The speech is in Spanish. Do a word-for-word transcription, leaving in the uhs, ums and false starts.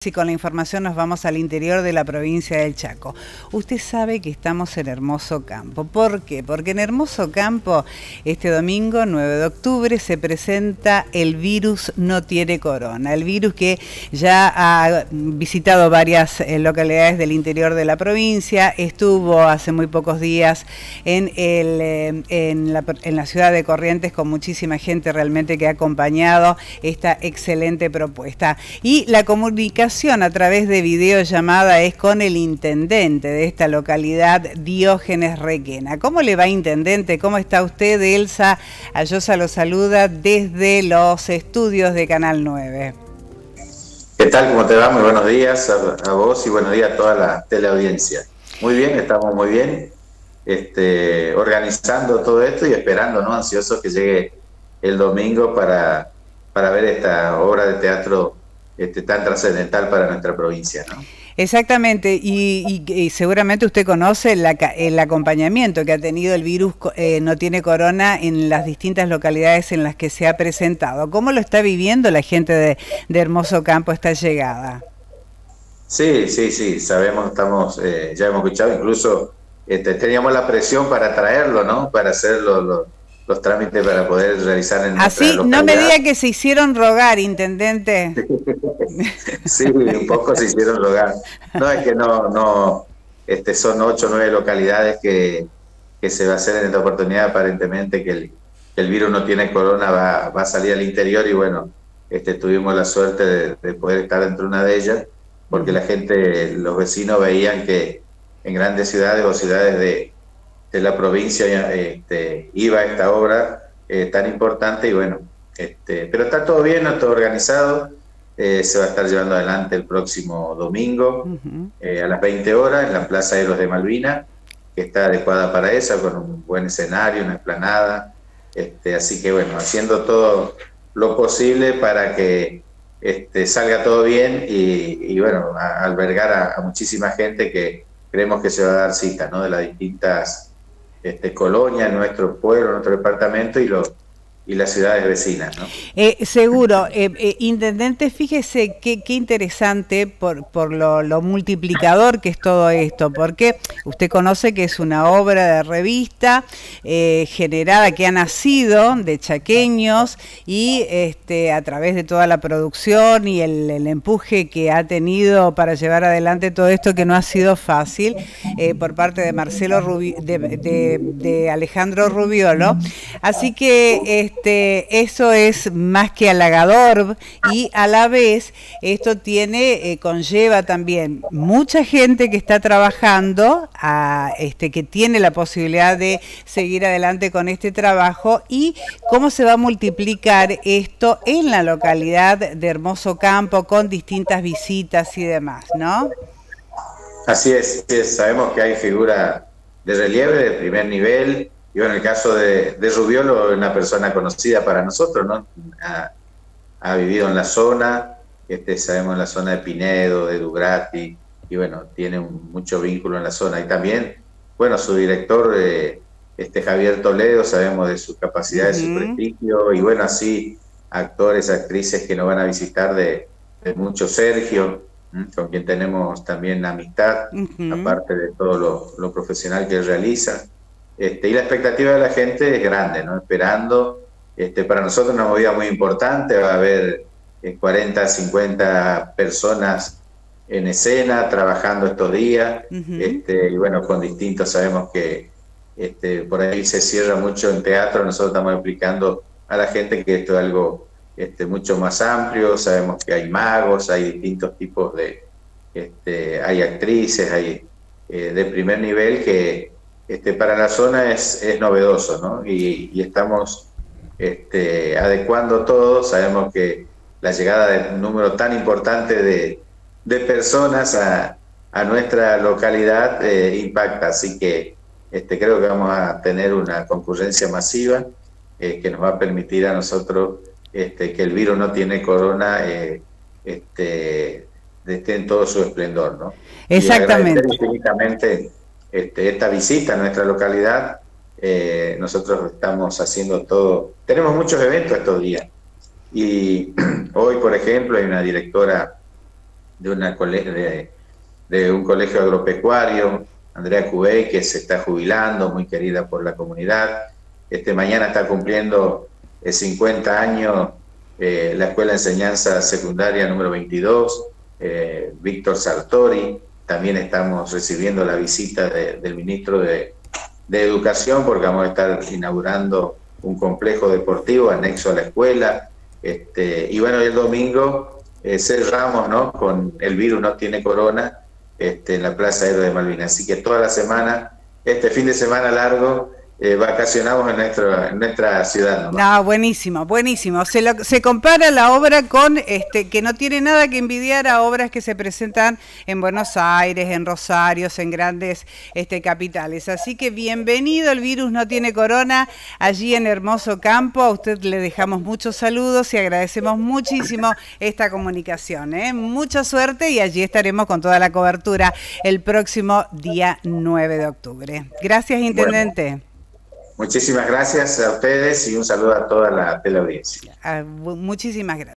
Y con la información nos vamos al interior de la provincia del Chaco. Usted sabe que estamos en Hermoso Campo. ¿Por qué? Porque en Hermoso Campo, este domingo, nueve de octubre, se presenta el virus No Tiene Corona. El virus que ya ha visitado varias eh, localidades del interior de la provincia. Estuvo hace muy pocos días en, el, eh, en, la, en la ciudad de Corrientes con muchísima gente realmente que ha acompañado esta excelente propuesta. Y la comunicación a través de videollamada es con el intendente de esta localidad, Diógenes Requena. ¿Cómo le va, intendente? ¿Cómo está usted? Elsa Ayosa lo saluda desde los estudios de Canal nueve. ¿Qué tal? ¿Cómo te va? Muy buenos días a, a vos y buenos días a toda la teleaudiencia. Muy bien, estamos muy bien, este, organizando todo esto y esperando, ¿no? Ansiosos que llegue el domingo para, para ver esta obra de teatro Este, tan trascendental para nuestra provincia, ¿no? Exactamente, y, y, y seguramente usted conoce la, el acompañamiento que ha tenido el virus eh, No Tiene Corona en las distintas localidades en las que se ha presentado. ¿Cómo lo está viviendo la gente de, de Hermoso Campo esta llegada? Sí, sí, sí, sabemos, estamos, eh, ya hemos escuchado, incluso este, teníamos la presión para traerlo, ¿no? Para hacerlo, lo, los trámites para poder realizar en Así, nuestra localidad. No me diga que se hicieron rogar, intendente. Sí, un poco se hicieron rogar. No, es que no, no, este, son ocho o nueve localidades que, que se va a hacer en esta oportunidad, aparentemente que el, que el virus No Tiene Corona va, va a salir al interior y bueno, este, tuvimos la suerte de, de poder estar dentro de una de ellas, porque la gente, los vecinos veían que en grandes ciudades o ciudades de, de la provincia este, iba esta obra eh, tan importante y bueno, este, pero está todo bien, está todo organizado. Eh, se va a estar llevando adelante el próximo domingo uh-huh. eh, a las veinte horas en la Plaza de los de Malvinas, que está adecuada para esa, con un buen escenario, una explanada, este, así que bueno, haciendo todo lo posible para que este, salga todo bien y, y bueno, a, a albergar a, a muchísima gente que creemos que se va a dar cita, ¿no? De las distintas este, colonias, nuestro pueblo, nuestro departamento y los y las ciudades vecinas, ¿no? Eh, seguro. Eh, eh, intendente, fíjese qué, qué interesante por, por lo, lo multiplicador que es todo esto, porque usted conoce que es una obra de revista eh, generada, que ha nacido de chaqueños y este, a través de toda la producción y el, el empuje que ha tenido para llevar adelante todo esto, que no ha sido fácil, eh, por parte de Marcelo Rubi, de, de, de Alejandro Rubiolo. Así que este, Este, eso es más que halagador y a la vez esto tiene, eh, conlleva también mucha gente que está trabajando, a, este, que tiene la posibilidad de seguir adelante con este trabajo y cómo se va a multiplicar esto en la localidad de Hermoso Campo con distintas visitas y demás, ¿no? Así es, así es. Sabemos que hay figuras de relieve de primer nivel. Y bueno, en el caso de, de Rubiolo, una persona conocida para nosotros, ¿no? Ha, ha vivido en la zona, este, sabemos en la zona de Pinedo, de Dugrati, y bueno, tiene un, mucho vínculo en la zona. Y también, bueno, su director, eh, este Javier Toledo, sabemos de su capacidad, uh-huh. de su prestigio, y bueno, así actores, actrices que nos van a visitar de, de mucho Sergio, ¿m? Con quien tenemos también amistad, uh-huh. aparte de todo lo, lo profesional que él realiza. Este, y la expectativa de la gente es grande, ¿no? Esperando, este, para nosotros una movida muy importante, va a haber eh, cuarenta, cincuenta personas en escena trabajando estos días, uh-huh. este, y bueno, con distintos, sabemos que este, por ahí se cierra mucho en teatro, nosotros estamos explicando a la gente que esto es algo este, mucho más amplio, sabemos que hay magos, hay distintos tipos de, este, hay actrices, hay eh, de primer nivel que Este, para la zona es, es novedoso, ¿no? Y, y estamos este, adecuando todo. Sabemos que la llegada de un número tan importante de, de personas a, a nuestra localidad eh, impacta, así que este, creo que vamos a tener una concurrencia masiva eh, que nos va a permitir a nosotros este, que el virus No Tiene Corona eh, este, esté en todo su esplendor, ¿no? Exactamente. Y agradecer infinitamente Este, esta visita a nuestra localidad. Eh, nosotros estamos haciendo todo, tenemos muchos eventos estos días y hoy por ejemplo hay una directora de, una cole de, de un colegio agropecuario, Andrea Cubey, que se está jubilando, muy querida por la comunidad. Este, mañana está cumpliendo eh, cincuenta años eh, la Escuela de Enseñanza Secundaria número veintidós, eh, Víctor Sartori. También estamos recibiendo la visita de, del ministro de, de Educación, porque vamos a estar inaugurando un complejo deportivo anexo a la escuela. Este, y bueno, el domingo eh, cerramos, ¿no?, con El Virus No Tiene Corona, este, en la Plaza Héroe de Malvinas. Así que toda la semana, este fin de semana largo, eh, vacacionamos en, nuestro, en nuestra ciudad, ¿no? No, buenísimo, buenísimo. Se, lo, se compara la obra con, este, que no tiene nada que envidiar a obras que se presentan en Buenos Aires, en Rosario, en grandes este, capitales. Así que bienvenido, El Virus No Tiene Corona, allí en Hermoso Campo. A usted le dejamos muchos saludos y agradecemos muchísimo esta comunicación, ¿eh? Mucha suerte, y allí estaremos con toda la cobertura el próximo día nueve de octubre. Gracias, intendente. Bueno. Muchísimas gracias a ustedes y un saludo a toda la teleaudiencia. Uh, muchísimas gracias.